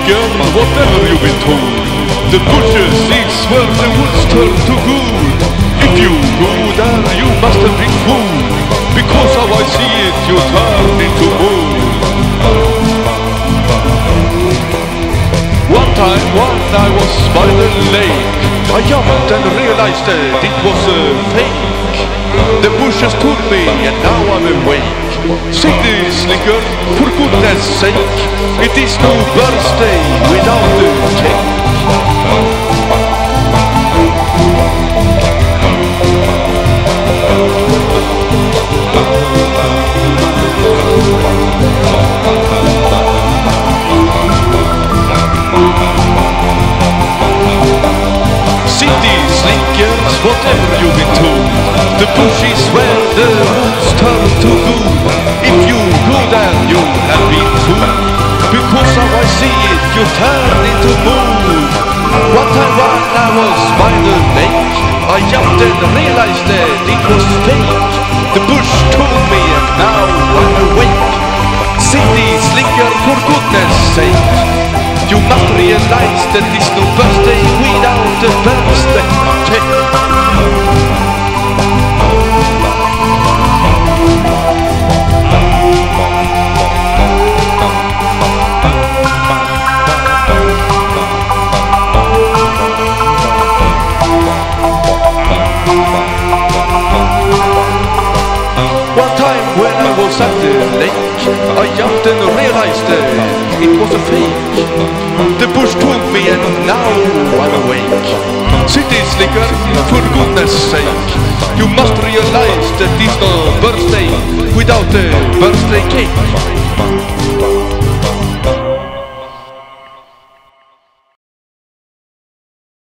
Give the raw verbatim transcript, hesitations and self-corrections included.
slicker, whatever you've been told. The bushes is where the woods turn to gold. If you go there, you must have been fooled, because how I see it, you turn into mold. One time when I was by the lake, I jumped and realized that it was a fake. The bushes told me and now I'm awake. City slicker, for goodness sake, it is no birthday without a cake. City slickers, whatever you've been told, the bush is where the roots turn to gold. If you go there, you have been fooled, because how I see it, you turn into mold. One time when I was by the lake, I jumped and realized that it was fake. The bush told me and now I'm awake. City slicker, for goodness sake, you must realize that there's no birthday without a birthday cake. One time when I was at the lake, I jumped and realized that it was a fake. The bush told me and now I'm awake. City slicker, for goodness sake, you must realize that there's no birthday without a birthday cake.